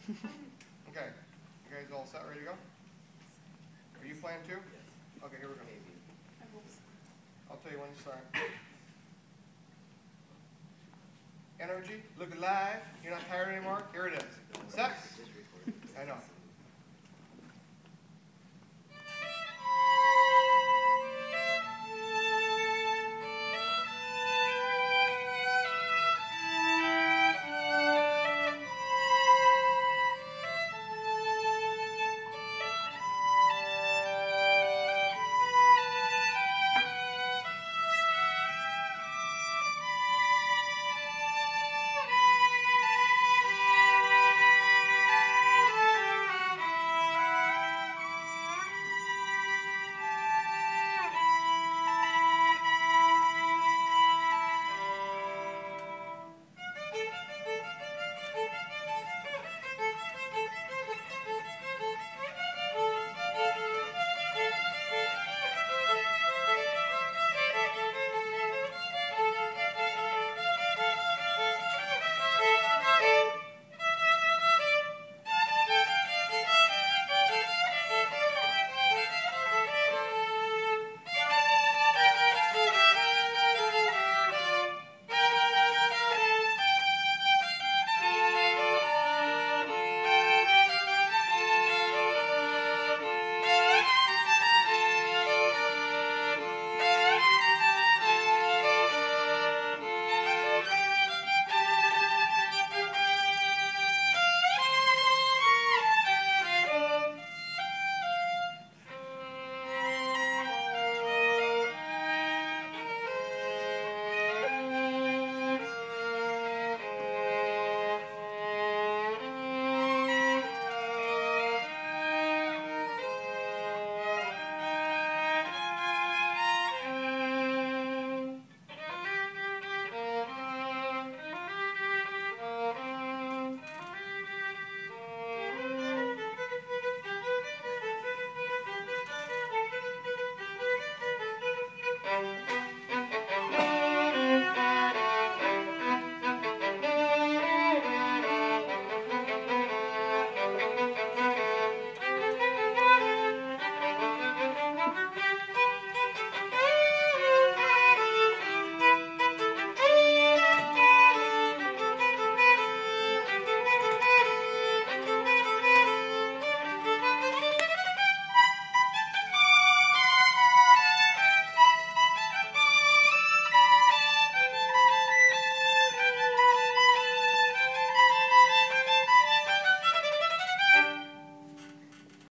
Okay. You guys all set, ready to go? Are you playing too? Okay, here we go. I'll tell you when to start. Energy, look alive. You're not tired anymore? Here it is. Set. I know.